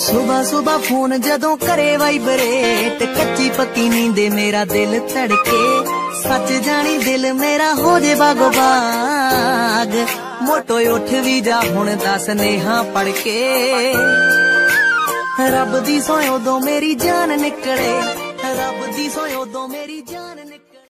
सुबह सुबह फोन जदों करे वाइब्रेट, कच्ची पक्की नींदे मेरा दिल धड़के। सच जानी दिल मेरा हो जे बागो बाग, मोटो उठ भी जा हुण दस नेहा पढ़ के। रब दी सोए उदों मेरी जान निकले, रब दी सोए उदों मेरी जान